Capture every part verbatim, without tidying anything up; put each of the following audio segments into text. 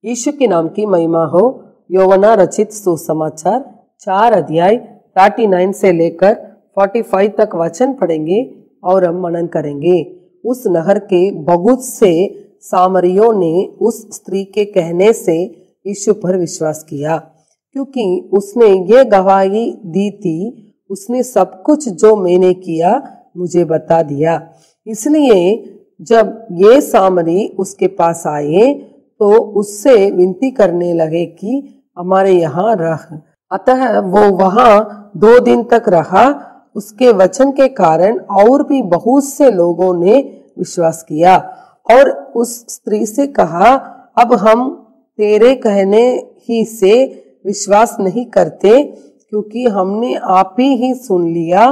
यीशु के नाम की महिमा हो। योवना रचित सुसमाचार चार अध्याय उनतालीस से लेकर पैंतालीस तक वचन पढ़ेंगे और हम मनन करेंगे। उस नहर के बहुत से सामरियों ने उस स्त्री के कहने से यीशु पर विश्वास किया, क्योंकि उसने ये गवाही दी थी, उसने सब कुछ जो मैंने किया मुझे बता दिया। इसलिए जब ये सामरी उसके पास आए तो उससे विनती करने लगे कि हमारे यहाँ रह। अतः वो वहां दो दिन तक रहा। उसके वचन के कारण और भी बहुत से लोगों ने विश्वास किया और उस स्त्री से कहा, अब हम तेरे कहने ही से विश्वास नहीं करते, क्योंकि हमने आप ही ही सुन लिया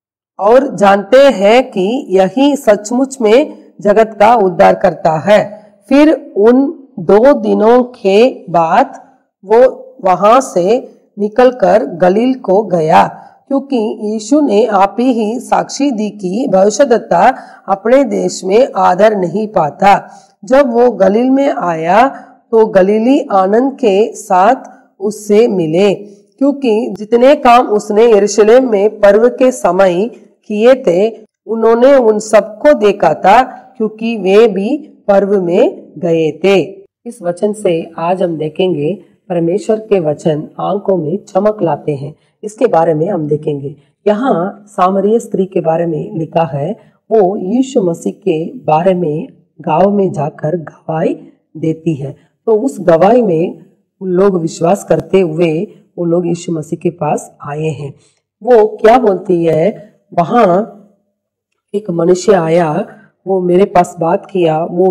और जानते हैं कि यही सचमुच में जगत का उद्धार करता है। फिर उन दो दिनों के बाद वो वहां से निकलकर गलील को गया, क्योंकि यीशु ने आप ही साक्षी दी कि भविष्यद्वक्ता अपने देश में आदर नहीं पाता। जब वो गलील में आया तो गलीली आनंद के साथ उससे मिले, क्योंकि जितने काम उसने यरूशलेम में पर्व के समय किए थे उन्होंने उन सबको देखा था, क्योंकि वे भी पर्व में गए थे। इस वचन से आज हम देखेंगे परमेश्वर के वचन आंखों में चमक लाते हैं। इसके बारे में हम देखेंगे। यहाँ सामरिया स्त्री के बारे में लिखा है, वो यीशु मसीह के बारे में गांव में जाकर गवाही देती है। तो उस गवाही में उन लोग विश्वास करते हुए वो लोग यीशु मसीह के पास आए हैं। वो क्या बोलती है, वहां एक मनुष्य आया, वो मेरे पास बात किया, वो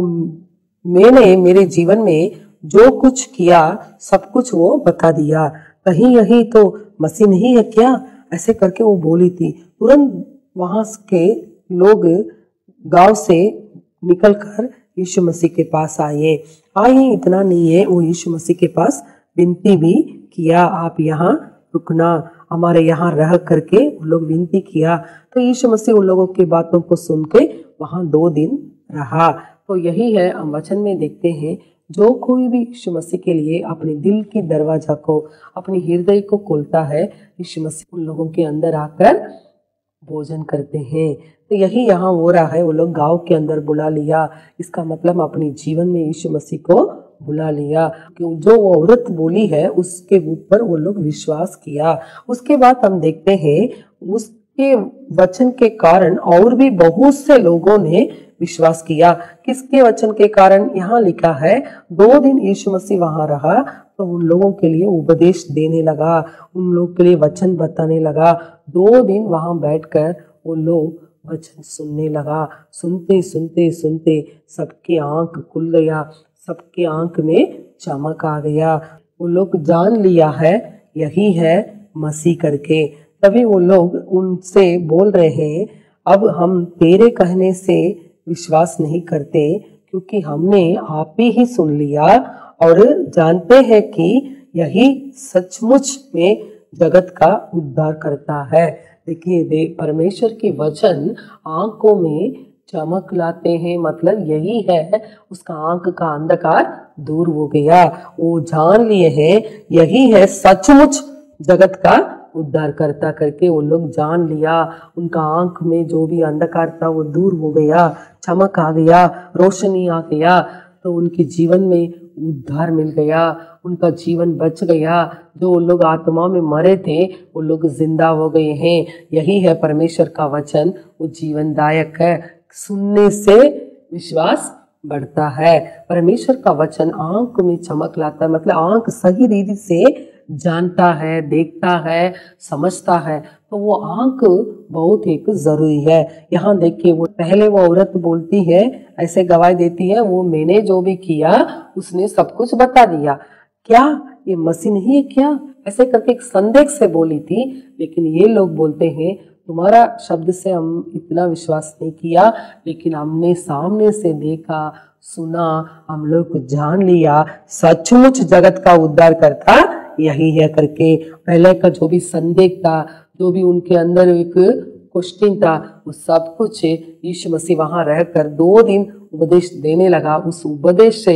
मैंने मेरे जीवन में जो कुछ किया सब कुछ वो बता दिया। कहीं यही तो मसीह नहीं है क्या, ऐसे करके वो बोली थी। तुरंत वहां के लोग गांव से निकलकर यीशु मसीह के पास आए। आए इतना नहीं है, वो यीशु मसीह के पास विनती भी किया, आप यहाँ रुकना, हमारे यहाँ रह करके उन लोग विनती किया। तो यीशु मसीह उन लोगों की बातों को सुन के वहां दो दिन रहा। तो यही है हम वचन में देखते हैं, जो कोई भी यीशु मसीह के लिए अपने दिल की दरवाजा को, अपनी हृदय को खोलता है, यीशु मसीह उन लोगों के अंदर आकर भोजन करते हैं। तो यही यहाँ हो रहा है, वो लोग गांव के अंदर बुला लिया। इसका मतलब अपने जीवन में यीशु मसीह को बुला लिया, क्यों जो वो औरत बोली है उसके ऊपर वो लोग विश्वास किया। उसके बाद हम देखते हैं उसके वचन के कारण और भी बहुत से लोगों ने विश्वास किया। किसके वचन के कारण? यहाँ लिखा है, दो दिन यीशु मसीह वहां रहा तो उन लोगों के लिए उपदेश देने लगा, उन लोगों के लिए वचन बताने लगा। दो दिन वहां बैठकर वो लोग वचन सुनने लगा। सुनते सुनते सुनते सबकी आंख खुल गया, सबके आंख में चमक आ गया। वो लोग जान लिया है यही है मसीह करके। तभी वो लोग उनसे बोल रहे हैं, अब हम तेरे कहने से विश्वास नहीं करते, क्योंकि हमने आप ही सुन लिया और जानते हैं कि यही सचमुच में जगत का उद्धार करता है। देखिए दे परमेश्वर के वचन आंखों में चमक लाते हैं, मतलब यही है, उसका आंख का अंधकार दूर हो गया। वो जान लिए हैं यही है सचमुच जगत का उद्धार करता करके वो लोग जान लिया। उनका आंख में जो भी अंधकार था वो दूर हो गया, चमक आ गया, रोशनी आ गया। तो उनके जीवन में उद्धार मिल गया, उनका जीवन बच गया। जो लोग आत्मा में मरे थे वो लोग जिंदा हो गए हैं। यही है परमेश्वर का वचन, वो जीवनदायक है। सुनने से विश्वास बढ़ता है। परमेश्वर का वचन आंख में चमक लाता है, मतलब आंख सही रीति से जानता है, देखता है, समझता है। तो वो आंख बहुत एक जरूरी है। यहाँ देखिए, वो पहले वो औरत बोलती है, ऐसे गवाही देती है, वो मैंने जो भी किया उसने सब कुछ बता दिया। क्या ये मसीह नहीं है क्या? ऐसे करके एक संदेह से बोली थी। लेकिन ये लोग बोलते हैं, तुम्हारा शब्द से हम इतना विश्वास नहीं किया, लेकिन हमने सामने से देखा, सुना, हम लोग जान लिया सचमुच जगत का उद्धार करता यही है करके। पहले का जो भी संदेह था, जो भी उनके अंदर एक क्वेश्चन था, वो सब कुछ यीशु मसीह वहां रहकर दो दिन उपदेश देने लगा। उस उपदेश से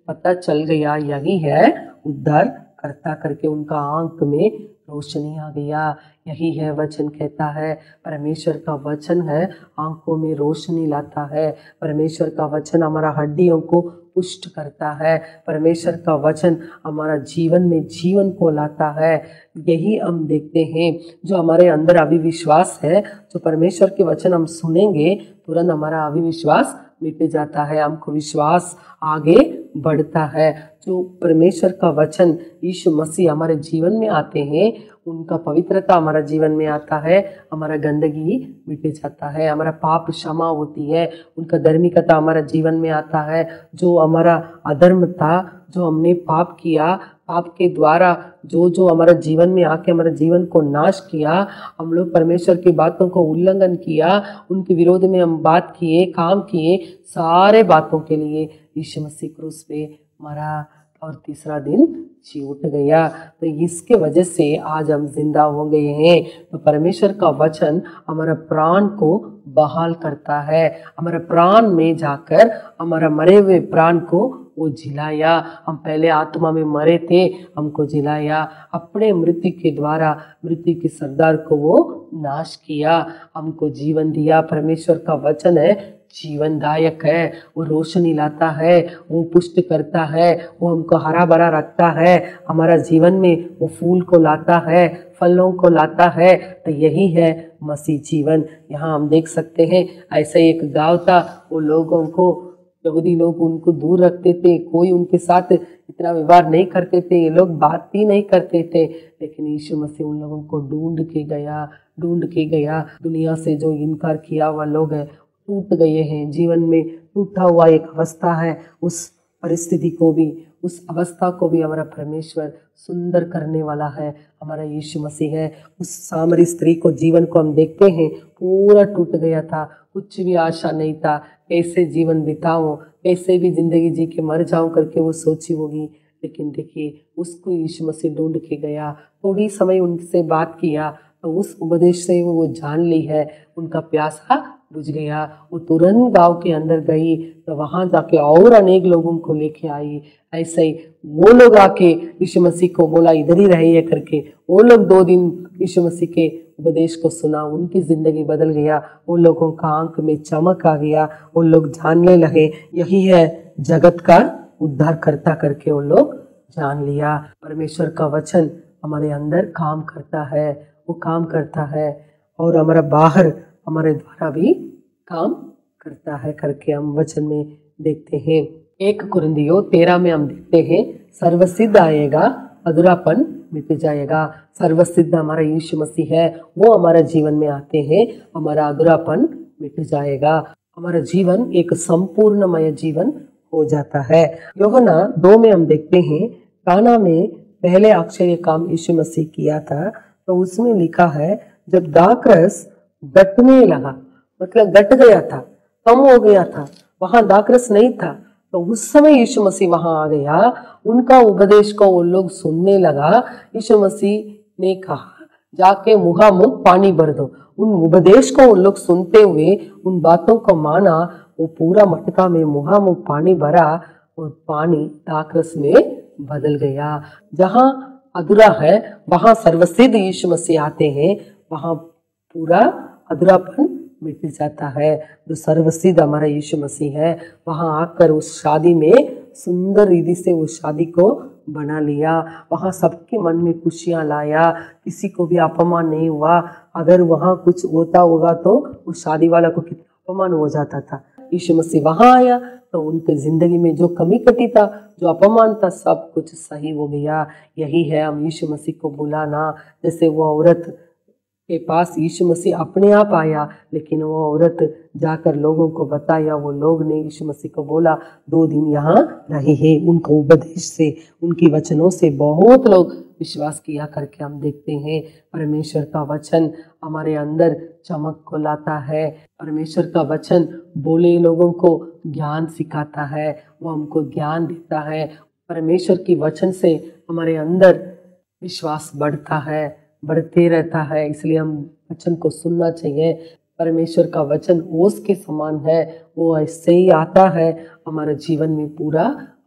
पता चल गया यही है उद्धार करता करके उनका आंख में रोशनी आ गया। यही है वचन कहता है, परमेश्वर का वचन है आंखों में रोशनी लाता है। परमेश्वर का वचन हमारा हड्डियों को पुष्ट करता है। परमेश्वर का वचन हमारा जीवन में जीवन को लाता है। यही हम देखते हैं, जो हमारे अंदर अविश्वास है, जो परमेश्वर के वचन हम सुनेंगे तुरंत हमारा अविश्वास मिट जाता है, हमको विश्वास आगे बढ़ता है। जो परमेश्वर का वचन यीशु मसीह हमारे जीवन में आते हैं, उनका पवित्रता हमारा जीवन में आता है, हमारा गंदगी मिट जाता है, हमारा पाप क्षमा होती है, उनका धार्मिकता हमारा जीवन में आता है। जो हमारा अधर्म था, जो हमने पाप किया, पाप के द्वारा जो जो हमारा जीवन में आके हमारे जीवन को नाश किया, हम लोग परमेश्वर की बातों को उल्लंघन किया, उनके विरोध में हम बात किए, काम किए, सारे बातों के लिए यीशु मसीह क्रूस पे मरा और तीसरा दिन जी उठ गया। तो इसके वजह से आज हम जिंदा हो गए हैं। तो परमेश्वर का वचन हमारा प्राण को बहाल करता है, हमारा प्राण में जाकर हमारा मरे हुए प्राण को वो जिलाया। हम पहले आत्मा में मरे थे, हमको जिलाया, अपने मृत्यु के द्वारा मृत्यु के सरदार को वो नाश किया, हमको जीवन दिया। परमेश्वर का वचन है जीवनदायक है, वो रोशनी लाता है, वो पुष्ट करता है, वो हमको हरा भरा रखता है, हमारा जीवन में वो फूल को लाता है, फलों को लाता है। तो यही है मसीह जीवन। यहाँ हम देख सकते हैं, ऐसा एक गांव था, वो लोगों को यहूदी लोग उनको दूर रखते थे, कोई उनके साथ इतना व्यवहार नहीं करते थे, ये लोग बात ही नहीं करते थे। लेकिन यीशु मसीह उन लोगों को ढूंढ के गया, ढूंढ के गया। दुनिया से जो इनकार किया हुआ लोग है, टूट गए हैं, जीवन में टूटा हुआ एक अवस्था है, उस परिस्थिति को भी, उस अवस्था को भी हमारा परमेश्वर सुंदर करने वाला है, हमारा यीशु मसीह है। उस सामरी स्त्री को, जीवन को हम देखते हैं, पूरा टूट गया था, कुछ भी आशा नहीं था, कैसे जीवन बिताऊं, कैसे भी जिंदगी जी के मर जाऊं करके वो सोची होगी। लेकिन देखिए, उसको यीशु मसीह ढूंढ के गया, थोड़ी समय उनसे बात किया, तो उस उपदेश से वो जान ली है, उनका प्यासा बुझ गया। वो तुरंत गांव के अंदर गई, तो वहां जाके और अनेक लोगों को लेके आई। ऐसे ही वो लोग आके यीशु मसीह को बोला इधर ही रहिए करके, वो लोग दो दिन यीशु मसीह के उपदेश को सुना, उनकी जिंदगी बदल गया, वो लोगों का आंख में चमक आ गया, वो लोग जानने लगे यही है जगत का उद्धार करता करके वो लोग जान लिया। परमेश्वर का वचन हमारे अंदर काम करता है, वो काम करता है और हमारा बाहर हमारे द्वारा भी काम करता है करके हम वचन में देखते हैं। एक कुरिन्थियों तेरह में हम देखते हैं, सर्वसिद्ध आएगा, अधूरापन मिट जाएगा। सर्वसिद्ध हमारा यीशु मसीह है, वो हमारा जीवन में आते हैं, हमारा अधूरापन मिट जाएगा, हमारा जीवन एक संपूर्णमय जीवन हो जाता है। यूहन्ना दो में हम देखते हैं, काना में पहले आश्चर्य काम यीशु मसीह किया था, तो उसमें लिखा है जब दाखरस घटने लगा, मतलब घट गया था, कम हो गया था, वहां दाखरस नहीं था, तो उस समय यीशु मसीह वहां आ गया, उनका उपदेश को वो लोग सुनने लगा। यीशु मसीह ने कहा जाके मुहामुख पानी भर दो। उन उपदेश को वो लोग सुनते हुए उन बातों को माना, वो पूरा मटका में मुहामुख पानी भरा और पानी दाखरस में बदल गया। जहां अधूरा है वहां सर्वसिद्ध यीशु मसीह आते हैं, वहां पूरा अधूरापन मिट जाता है। जो सर्वसिद्ध हमारा यीशु मसीह है, वहां आकर उस शादी में सुंदर रीति से उस शादी को बना लिया, वहां सबके मन में खुशियां लाया, किसी को भी अपमान नहीं हुआ। अगर वहां कुछ होता होगा तो उस शादी वाला को कितना अपमान हो जाता था। यीशु मसीह वहां आया तो उनके जिंदगी में जो कमी कटी था, जो अपमान था, सब कुछ सही हो गया। यही है हम यीशु मसीह को बुलाना। जैसे वो औरत के पास यीशु मसीह अपने आप आया, लेकिन वो औरत जाकर लोगों को बताया, वो लोग ने यीशु मसीह को बोला, दो दिन यहाँ रहे हैं। उनका उपदेश से, उनकी वचनों से बहुत लोग विश्वास किया करके हम देखते हैं। परमेश्वर का वचन हमारे अंदर चमक को लाता है। परमेश्वर का वचन बोले लोगों को ज्ञान सिखाता है, वो हमको ज्ञान देता है। परमेश्वर की वचन से हमारे अंदर विश्वास बढ़ता है, बढ़ते रहता है। इसलिए हम वचन को सुनना चाहिए। परमेश्वर का वचन ओस के समान है, वो ऐसे ही आता है, हमारे जीवन में पूरा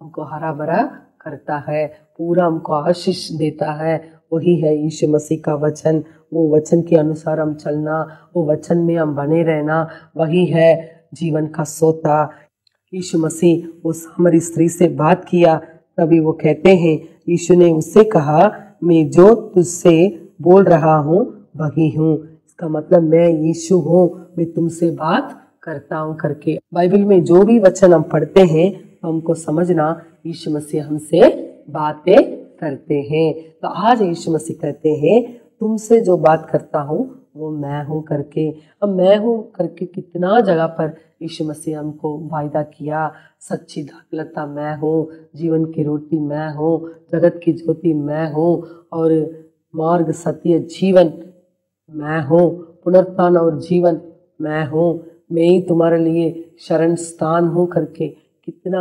हमको हरा भरा करता है, पूरा हमको आशीष देता है। वही है यीशु मसीह का वचन। वो वचन के अनुसार हम चलना, वो वचन में हम बने रहना, वही है जीवन का सोता। यीशु मसीह उस सामरी स्त्री से बात किया, तभी वो कहते हैं, यीशु ने उससे कहा, मैं जो तुझसे बोल रहा हूँ वही हूँ। इसका मतलब मैं यीशु हूँ, मैं तुमसे बात करता हूँ करके। बाइबल में जो भी वचन हम पढ़ते हैं तो हमको समझना यीशु मसीह हमसे बातें करते हैं। तो आज यीशु मसीह कहते हैं, तुमसे जो बात करता हूँ वो मैं हूँ करके। अब मैं हूँ करके कितना जगह पर यीशु मसीह हमको वायदा किया। सच्ची दाखलता मैं हूँ, जीवन की रोटी मैं हूँ, जगत की ज्योति मैं हूँ, और मार्ग सत्य जीवन मैं हूँ, पुनरुत्थान और जीवन मैं हूँ, मैं ही तुम्हारे लिए शरण स्थान हूँ करके कितना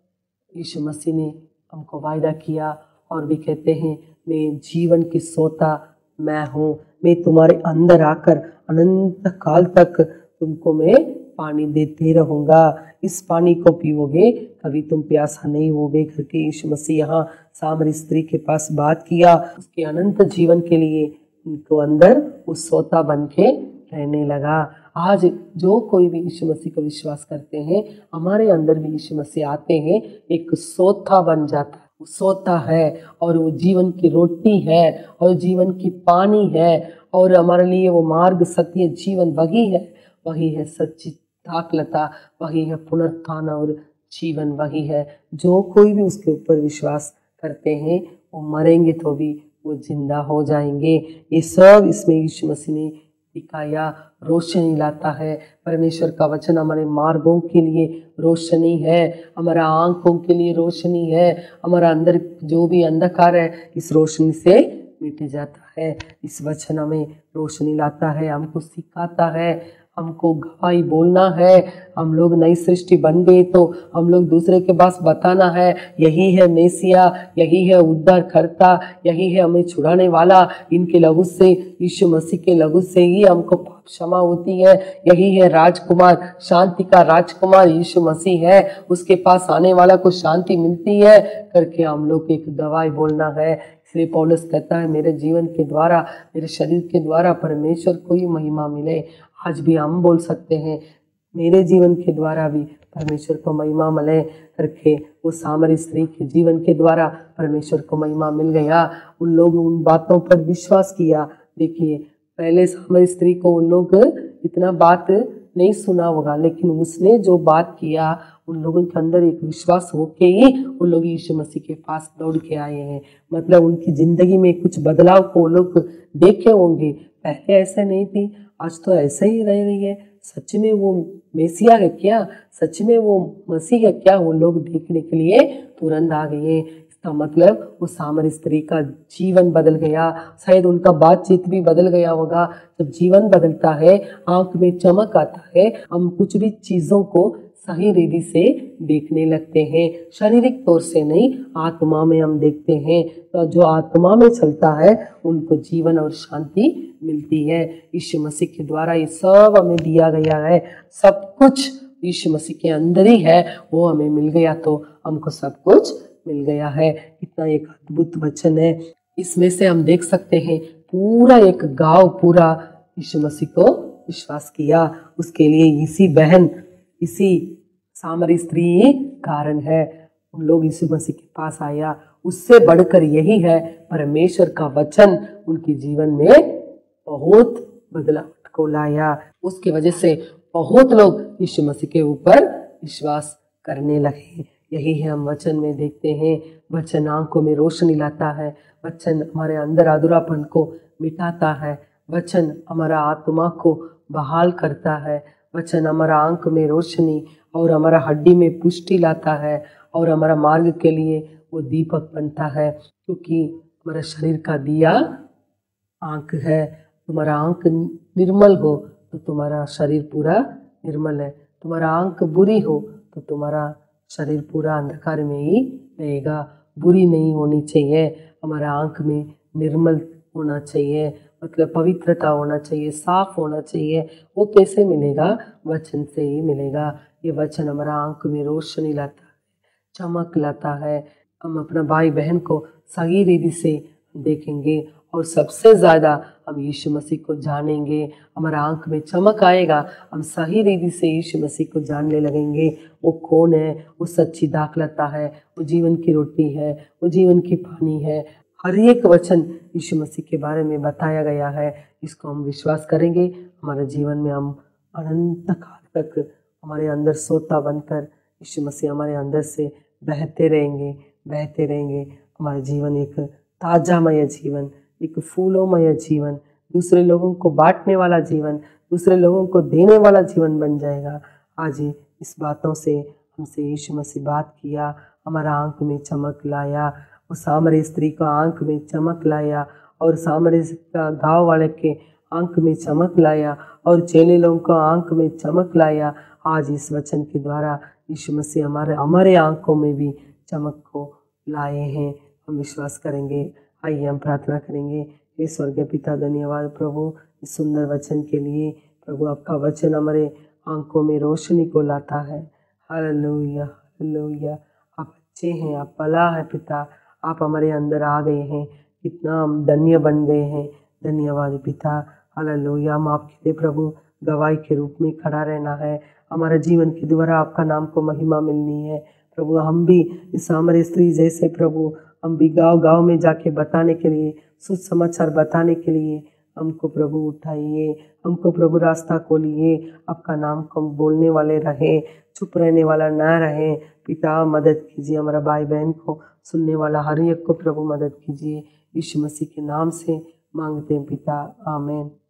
यीशु मसीह ने हमको वायदा किया। और भी कहते हैं, मैं जीवन की सोता मैं हूँ, मैं तुम्हारे अंदर आकर अनंत काल तक तुमको मैं पानी देते रहूँगा, इस पानी को पीओगे कभी तुम प्यासा नहीं होगे करके यीशु मसीह यहाँ सामरी स्त्री के पास बात किया। उसके अनंत जीवन के लिए उनको अंदर उस सोता बन के रहने लगा। आज जो कोई भी यीशु मसीह को विश्वास करते हैं, हमारे अंदर भी यीशु मसीह आते हैं, एक सोता बन जाता है। वो सोता है और वो जीवन की रोटी है और जीवन की पानी है, और हमारे लिए वो मार्ग सत्य जीवन वही है। वही है सच्ची दाखलता, वही है पुनरुत्थान और जीवन, वही है। जो कोई भी उसके ऊपर विश्वास करते हैं वो मरेंगे तो भी वो जिंदा हो जाएंगे। ये सब इसमें यीशु मसीह ने दिखाया, रोशनी लाता है। परमेश्वर का वचन हमारे मार्गों के लिए रोशनी है, हमारा आंखों के लिए रोशनी है, हमारा अंदर जो भी अंधकार है इस रोशनी से मिट जाता है। इस वचन हमें रोशनी लाता है, हमको सिखाता है, हमको गवाही बोलना है। हम लोग नई सृष्टि बन गए तो हम लोग दूसरे के पास बताना है, यही है मेसिया, यही है उद्धार करता, यही है हमें छुड़ाने वाला। इनके लहू से, यीशु मसीह के लहू से ही हमको पाप क्षमा होती है। यही है राजकुमार, शांति का राजकुमार यीशु मसीह है, उसके पास आने वाला को शांति मिलती है करके हम लोग एक गवाही बोलना है। इसलिए पौलुस कहता है, मेरे जीवन के द्वारा, मेरे शरीर के द्वारा परमेश्वर को ही महिमा मिले। आज भी हम बोल सकते हैं, मेरे जीवन के द्वारा भी परमेश्वर को महिमा मिले करके। वो सामरी स्त्री के जीवन के द्वारा परमेश्वर को महिमा मिल गया। उन लोग उन बातों पर विश्वास किया। देखिए, पहले सामरी स्त्री को उन लोग इतना बात नहीं सुना होगा, लेकिन उसने जो बात किया, उन लोगों के अंदर एक विश्वास होके ही उन लोग यीशु मसीह के पास दौड़ के आए हैं। मतलब उनकी जिंदगी में कुछ बदलाव को लोग देखे होंगे। पहले ऐसे नहीं थी, आज तो ऐसे ही रह रही है। सच में वो मेसिया है क्या, सच में वो मसीह है क्या, वो लोग देखने के लिए तुरंत आ गए। इसका मतलब वो सामरी स्त्री का जीवन बदल गया। शायद उनका बातचीत भी बदल गया होगा। जब जीवन बदलता है, आंख में चमक आता है, हम कुछ भी चीजों को सही रीति से देखने लगते हैं। शारीरिक तौर से नहीं, आत्मा में हम देखते हैं। तो जो आत्मा में चलता है उनको जीवन और शांति मिलती है। यीशु मसीह के द्वारा ये सब हमें दिया गया है। सब कुछ यीशु मसीह के अंदर ही है, वो हमें मिल गया तो हमको सब कुछ मिल गया है। इतना एक अद्भुत वचन है। इसमें से हम देख सकते हैं पूरा एक गांव पूरा यीशु मसीह को विश्वास किया। उसके लिए इसी बहन, इसी सामरी स्त्री कारण है। उन लोग यीशु मसीह के पास आया। उससे बढ़कर यही है, परमेश्वर का वचन उनके जीवन में बहुत बदलाव को लाया। उसके वजह से बहुत लोग यीशु मसीह के ऊपर विश्वास करने लगे। यही है हम वचन में देखते हैं। वचन आंखों में रोशनी लाता है, वचन हमारे अंदर अधूरापन को मिटाता है, वचन हमारा आत्मा को बहाल करता है, वचन हमारा आंख में रोशनी और हमारा हड्डी में पुष्टि लाता है, और हमारा मार्ग के लिए वो दीपक बनता है। क्योंकि हमारा शरीर का दिया आंख है। तुम्हारा आंख निर्मल हो तो तुम्हारा शरीर पूरा निर्मल है। तुम्हारा आंख बुरी हो तो तुम्हारा शरीर पूरा अंधकार में ही रहेगा। बुरी नहीं होनी चाहिए, हमारा आंख में निर्मल होना चाहिए, मतलब पवित्रता होना चाहिए, साफ होना चाहिए। वो कैसे मिलेगा? वचन से ही मिलेगा। ये वचन हमारा आंख में रोशनी लाता है, चमक लाता है। हम अपना भाई बहन को सही रीति से देखेंगे और सबसे ज़्यादा हम यीशु मसीह को जानेंगे। हमारा आंख में चमक आएगा, हम सही रीति से यीशु मसीह को जानने लगेंगे। वो कौन है? वो सच्ची दाखलता है, वो जीवन की रोटी है, वो जीवन की पानी है। हर एक वचन यीशु मसीह के बारे में बताया गया है। इसको हम विश्वास करेंगे, हमारे जीवन में हम अनंत काल तक हमारे अंदर सोता बनकर यीशु मसीह हमारे अंदर से बहते रहेंगे बहते रहेंगे। हमारा जीवन एक ताजामय जीवन, एक फूलोमय जीवन, दूसरे लोगों को बांटने वाला जीवन, दूसरे लोगों को देने वाला जीवन बन जाएगा। आज इस बातों से हमसे यीशु मसीह बात किया, हमारा आंख में चमक लाया। वो सामरी स्त्री का आंख में चमक लाया और सामरी का गाँव वाले के आंख में चमक लाया और चेले लोगों को आंख में चमक लाया। आज इस वचन के द्वारा यीशु मसीह हमारे हमारे आंखों में भी चमक को लाए हैं। हम विश्वास करेंगे। आइए हम प्रार्थना करेंगे। हे स्वर्गीय पिता, धन्यवाद प्रभु इस सुंदर वचन के लिए। प्रभु आपका वचन हमारे आंखों में रोशनी को लाता है। Hallelujah hallelujah. आप अच्छे हैं, आप भला है पिता, आप हमारे अंदर आ गए हैं, कितना हम धन्य बन गए हैं। धन्यवाद पिता। हालेलुया। हम आपके लिए प्रभु गवाही के रूप में खड़ा रहना है। हमारा जीवन के द्वारा आपका नाम को महिमा मिलनी है प्रभु। हम भी इस सामरी स्त्री जैसे प्रभु हम भी गांव गांव में जाके बताने के लिए, सुसमाचार बताने के लिए हमको प्रभु उठाइए, हमको प्रभु रास्ता खोलिए। आपका नाम को हम बोलने वाले रहें, चुप रहने वाला ना रहें। पिता मदद कीजिए, हमारा भाई बहन को सुनने वाला हर एक को प्रभु मदद कीजिए। यीशु मसीह के नाम से मांगते हैं पिता, आमीन।